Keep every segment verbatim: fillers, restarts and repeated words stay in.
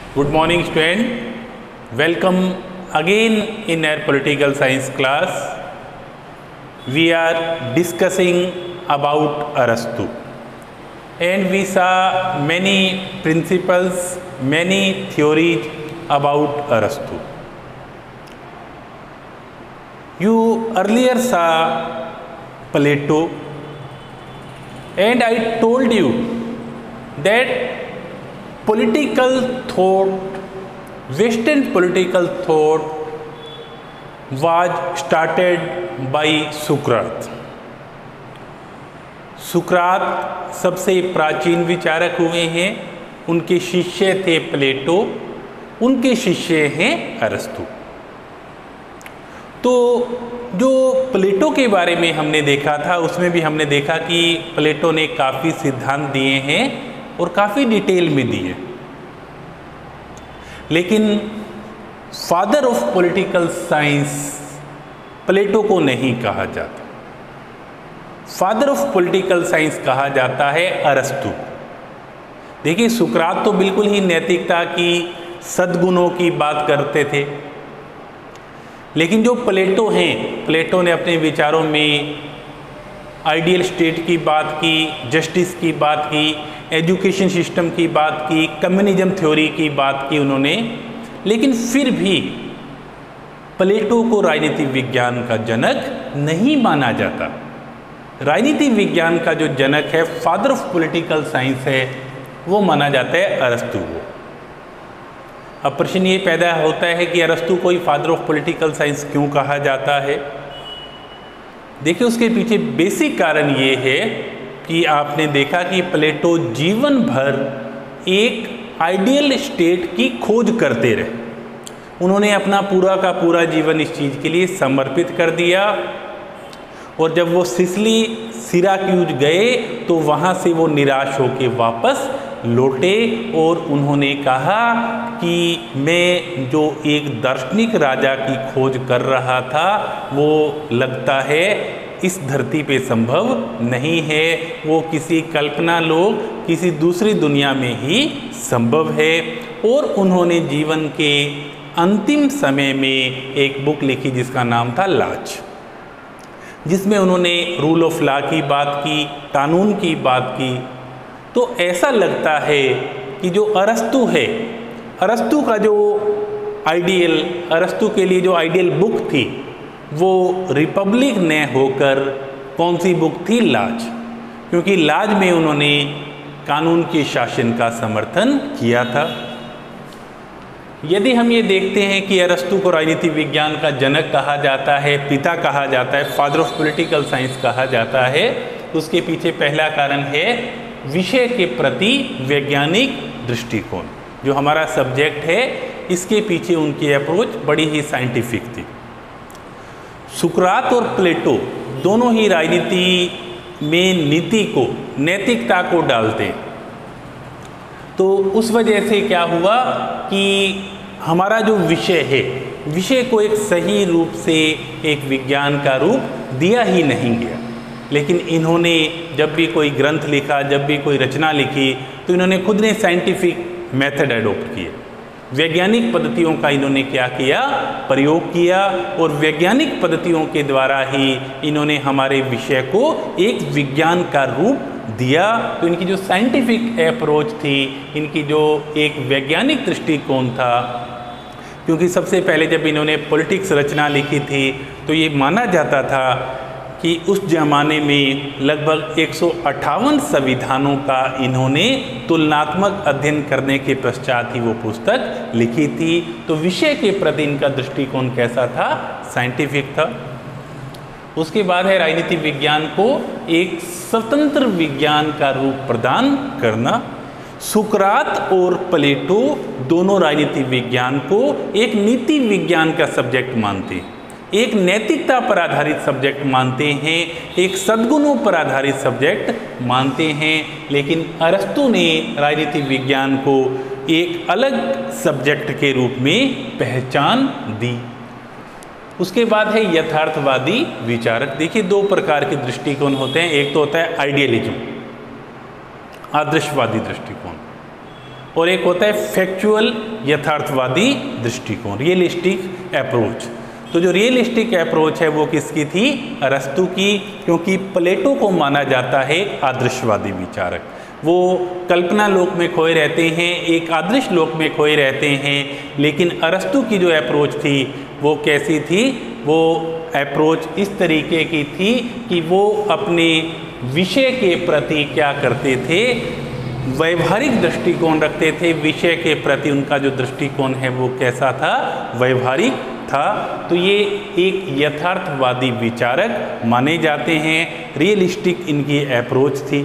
Good morning, student. Welcome again in our political science class. We are discussing about Arastu, and we saw many principles, many theories about Arastu. You earlier saw Plato, and I told you that political thought, Western political thought was started by सुकरात. सुकरात सबसे प्राचीन विचारक हुए हैं, उनके शिष्य थे प्लेटो, उनके शिष्य हैं अरस्तु. तो जो प्लेटो के बारे में हमने देखा था, उसमें भी हमने देखा कि प्लेटो ने काफ़ी सिद्धांत दिए हैं और काफ़ी डिटेल में दिए, लेकिन father of political science Plato को नहीं कहा जाता. फादर ऑफ पॉलिटिकल साइंस कहा जाता है अरस्तु. देखिए, सुकरात तो बिल्कुल ही नैतिकता की, सद्गुणों की बात करते थे, लेकिन जो प्लेटो हैं, प्लेटो ने अपने विचारों में आइडियल स्टेट की बात की, जस्टिस की बात की, एजुकेशन सिस्टम की बात की, कम्युनिज्म थ्योरी की बात की उन्होंने. लेकिन फिर भी प्लेटो को राजनीति विज्ञान का जनक नहीं माना जाता. राजनीति विज्ञान का जो जनक है, फादर ऑफ पॉलिटिकल साइंस है, वो माना जाता है अरस्तु को. अब प्रश्न ये पैदा होता है कि अरस्तु को ही फादर ऑफ पॉलिटिकल साइंस क्यों कहा जाता है. देखिए, उसके पीछे बेसिक कारण ये है कि आपने देखा कि प्लेटो जीवन भर एक आइडियल स्टेट की खोज करते रहे. उन्होंने अपना पूरा का पूरा जीवन इस चीज़ के लिए समर्पित कर दिया, और जब वो सिसिली सिराक्यूज गए तो वहाँ से वो निराश होकर वापस लौटे, और उन्होंने कहा कि मैं जो एक दार्शनिक राजा की खोज कर रहा था, वो लगता है इस धरती पे संभव नहीं है, वो किसी कल्पना लोक, किसी दूसरी दुनिया में ही संभव है. और उन्होंने जीवन के अंतिम समय में एक बुक लिखी जिसका नाम था लाज, जिसमें उन्होंने रूल ऑफ लॉ की बात की, कानून की बात की. तो ऐसा लगता है कि जो अरस्तु है, अरस्तु का जो आइडियल, अरस्तु के लिए जो आइडियल बुक थी, वो रिपब्लिक ने होकर कौन सी बुक थी? लाज. क्योंकि लाज में उन्होंने कानून के शासन का समर्थन किया था. यदि हम ये देखते हैं कि अरस्तु को राजनीति विज्ञान का जनक कहा जाता है, पिता कहा जाता है, फादर ऑफ पॉलिटिकल साइंस कहा जाता है, तो उसके पीछे पहला कारण है विषय के प्रति वैज्ञानिक दृष्टिकोण. जो हमारा सब्जेक्ट है, इसके पीछे उनकी अप्रोच बड़ी ही साइंटिफिक थी. सुकरात और प्लेटो दोनों ही राजनीति में नीति को, नैतिकता को डालते. तो उस वजह से क्या हुआ कि हमारा जो विषय है, विषय को एक सही रूप से एक विज्ञान का रूप दिया ही नहीं गया. लेकिन इन्होंने जब भी कोई ग्रंथ लिखा, जब भी कोई रचना लिखी, तो इन्होंने खुद ने साइंटिफिक मेथड एडॉप्ट किए. वैज्ञानिक पद्धतियों का इन्होंने क्या किया? प्रयोग किया, और वैज्ञानिक पद्धतियों के द्वारा ही इन्होंने हमारे विषय को एक विज्ञान का रूप दिया. तो इनकी जो साइंटिफिक अप्रोच थी, इनकी जो एक वैज्ञानिक दृष्टिकोण था, क्योंकि सबसे पहले जब इन्होंने पॉलिटिक्स रचना लिखी थी, तो ये माना जाता था कि उस जमाने में लगभग एक सौ अट्ठावन संविधानों का इन्होंने तुलनात्मक अध्ययन करने के पश्चात ही वो पुस्तक लिखी थी. तो विषय के प्रति इनका दृष्टिकोण कैसा था? साइंटिफिक था. उसके बाद है राजनीति विज्ञान को एक स्वतंत्र विज्ञान का रूप प्रदान करना. सुकरात और प्लेटो दोनों राजनीति विज्ञान को एक नीति विज्ञान का सब्जेक्ट मानते हैं, एक नैतिकता पर आधारित सब्जेक्ट मानते हैं, एक सद्गुणों पर आधारित सब्जेक्ट मानते हैं. लेकिन अरस्तु ने राजनीति विज्ञान को एक अलग सब्जेक्ट के रूप में पहचान दी. उसके बाद है यथार्थवादी विचारक. देखिए, दो प्रकार के दृष्टिकोण होते हैं. एक तो होता है आइडियलिज्म, आदर्शवादी दृष्टिकोण, और एक होता है फैक्चुअल यथार्थवादी दृष्टिकोण, रियलिस्टिक अप्रोच। तो जो रियलिस्टिक अप्रोच है वो किसकी थी? अरस्तु की, क्योंकि प्लेटो को माना जाता है आदर्शवादी विचारक। वो कल्पना लोक में खोए रहते हैं, एक आदर्श लोक में खोए रहते हैं। लेकिन अरस्तु की जो अप्रोच थी वो कैसी थी? वो अप्रोच इस तरीके की थी कि वो अपने विषय के प्रति क्या करते थे? वैवहारिक दृष्टिकोण रखते थे। विषय के प्रति उनका जो दृष्टिकोण है वो कैसा था? वैवहारिक था। तो ये एक यथार्थवादी विचारक माने जाते हैं, रियलिस्टिक इनकी अप्रोच थी।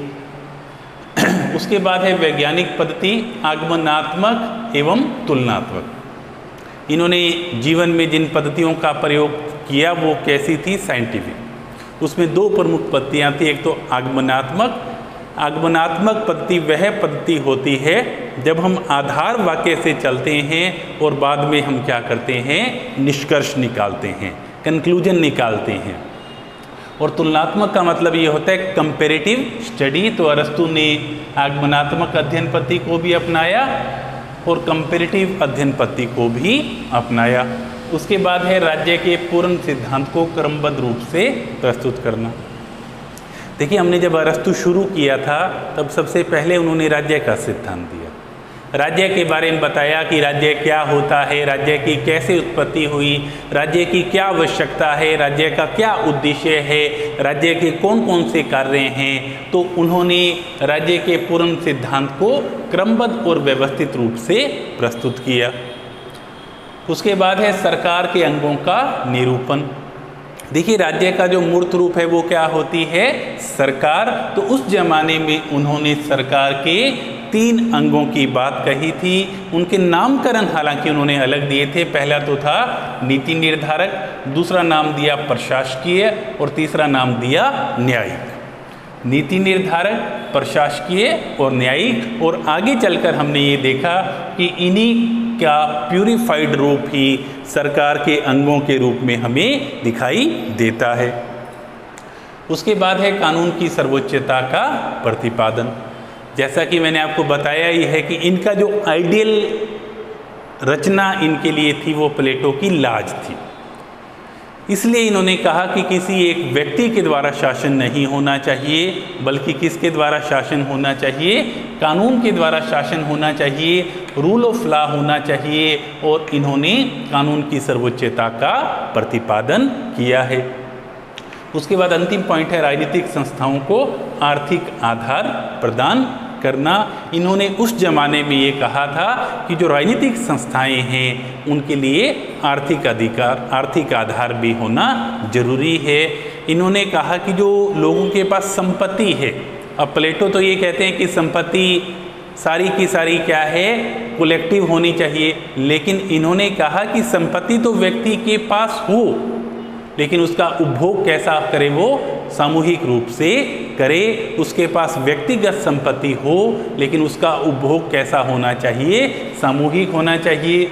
उसके बाद है वैज्ञानिक पद्धति, आगमनात्मक एवं तुलनात्मक। इन्होंने जीवन में जिन पद्धतियों का प्रयोग किया वो कैसी थी? साइंटिफिक। उसमें दो प्रमुख पद्धतियाँ थी, एक तो आगमनात्मक। आगमनात्मक पद्धति वह पद्धति होती है जब हम आधार वाक्य से चलते हैं और बाद में हम क्या करते हैं? निष्कर्ष निकालते हैं, कंक्लूजन निकालते हैं। और तुलनात्मक का मतलब ये होता है कंपैरेटिव स्टडी। तो अरस्तु ने आगमनात्मक अध्ययन पद्धति को भी अपनाया और कंपैरेटिव अध्ययन पद्धति को भी अपनाया। उसके बाद है राज्य के पूर्ण सिद्धांत को क्रमबद्ध रूप से प्रस्तुत करना। देखिए, हमने जब अरस्तु शुरू किया था तब सबसे पहले उन्होंने राज्य का सिद्धांत दिया, राज्य के बारे में बताया कि राज्य क्या होता है, राज्य की कैसे उत्पत्ति हुई, राज्य की क्या आवश्यकता है, राज्य का क्या उद्देश्य है, राज्य के कौन कौन से कार्य हैं। तो उन्होंने राज्य के पूर्ण सिद्धांत को क्रमबद्ध और व्यवस्थित रूप से प्रस्तुत किया। उसके बाद है सरकार के अंगों का निरूपण। देखिए, राज्य का जो मूर्त रूप है वो क्या होती है? सरकार। तो उस जमाने में उन्होंने सरकार के तीन अंगों की बात कही थी। उनके नामकरण हालांकि उन्होंने अलग दिए थे। पहला तो था नीति निर्धारक, दूसरा नाम दिया प्रशासकीय और तीसरा नाम दिया न्यायिक। नीति निर्धारक, प्रशासकीय और न्यायिक। और आगे चलकर हमने ये देखा कि इन्हीं का प्यूरिफाइड रूप ही सरकार के अंगों के रूप में हमें दिखाई देता है। उसके बाद है कानून की सर्वोच्चता का प्रतिपादन। जैसा कि मैंने आपको बताया ही है कि इनका जो आइडियल रचना इनके लिए थी वो प्लेटो की लाज थी। इसलिए इन्होंने कहा कि किसी एक व्यक्ति के द्वारा शासन नहीं होना चाहिए, बल्कि किसके द्वारा शासन होना चाहिए? कानून के द्वारा शासन होना चाहिए, रूल ऑफ लॉ होना चाहिए। और इन्होंने कानून की सर्वोच्चता का प्रतिपादन किया है। उसके बाद अंतिम पॉइंट है राजनीतिक संस्थाओं को आर्थिक आधार प्रदान करना। इन्होंने उस जमाने में ये कहा था कि जो राजनीतिक संस्थाएं हैं उनके लिए आर्थिक अधिकार, आर्थिक आधार भी होना जरूरी है। इन्होंने कहा कि जो लोगों के पास संपत्ति है, अब प्लेटो तो ये कहते हैं कि संपत्ति सारी की सारी क्या है? कलेक्टिव होनी चाहिए। लेकिन इन्होंने कहा कि संपत्ति तो व्यक्ति के पास हो, लेकिन उसका उपभोग कैसा करे? वो सामूहिक रूप से करे। उसके पास व्यक्तिगत संपत्ति हो, लेकिन उसका उपभोग कैसा होना चाहिए? सामूहिक होना चाहिए।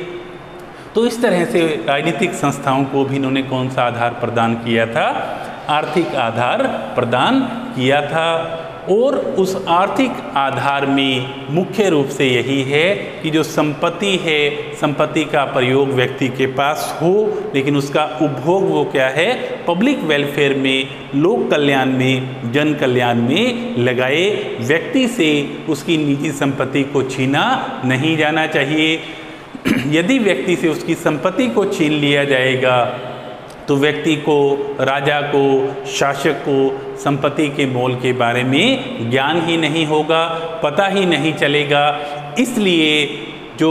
तो इस तरह से राजनीतिक संस्थाओं को भी इन्होंने कौन सा आधार प्रदान किया था? आर्थिक आधार प्रदान किया था। और उस आर्थिक आधार में मुख्य रूप से यही है कि जो संपत्ति है, संपत्ति का प्रयोग व्यक्ति के पास हो, लेकिन उसका उपभोग वो क्या है? पब्लिक वेलफेयर में, लोक कल्याण में, जन कल्याण में लगाए। व्यक्ति से उसकी निजी संपत्ति को छीना नहीं जाना चाहिए। यदि व्यक्ति से उसकी संपत्ति को छीन लिया जाएगा तो व्यक्ति को, राजा को, शासक को संपत्ति के मोल के बारे में ज्ञान ही नहीं होगा, पता ही नहीं चलेगा। इसलिए जो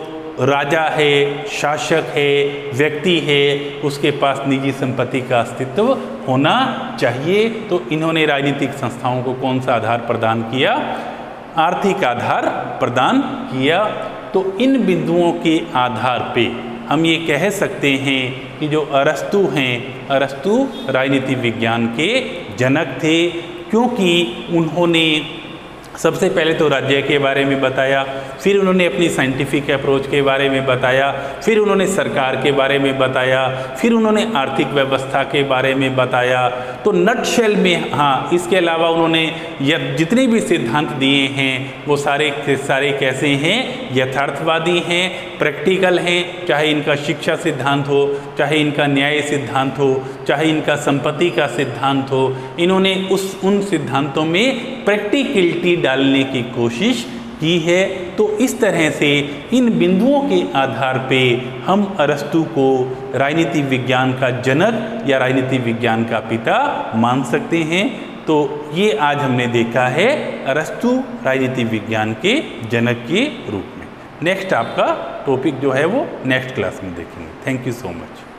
राजा है, शासक है, व्यक्ति है, उसके पास निजी संपत्ति का अस्तित्व होना चाहिए। तो इन्होंने राजनीतिक संस्थाओं को कौन सा आधार प्रदान किया? आर्थिक आधार प्रदान किया। तो इन बिंदुओं के आधार पे हम ये कह सकते हैं कि जो अरस्तु हैं, अरस्तु राजनीति विज्ञान के जनक थे, क्योंकि उन्होंने सबसे पहले तो राज्य के बारे में बताया, फिर उन्होंने अपनी साइंटिफिक अप्रोच के बारे में बताया, फिर उन्होंने सरकार के बारे में बताया, फिर उन्होंने आर्थिक व्यवस्था के बारे में बताया। तो नटशेल में हाँ, इसके अलावा उन्होंने यह जितने भी सिद्धांत दिए हैं वो सारे के सारे कैसे हैं, यथार्थवादी हैं, प्रैक्टिकल हैं। चाहे इनका शिक्षा सिद्धांत हो, चाहे इनका न्याय सिद्धांत हो, चाहे इनका संपत्ति का सिद्धांत हो, इन्होंने उस उन सिद्धांतों में प्रैक्टिकलिटी डालने की कोशिश की है। तो इस तरह से इन बिंदुओं के आधार पे हम अरस्तु को राजनीति विज्ञान का जनक या राजनीति विज्ञान का पिता मान सकते हैं। तो ये आज हमने देखा है अरस्तु राजनीति विज्ञान के जनक के रूप में। नेक्स्ट आपका टॉपिक जो है वो नेक्स्ट क्लास में देखेंगे। Thank you so much.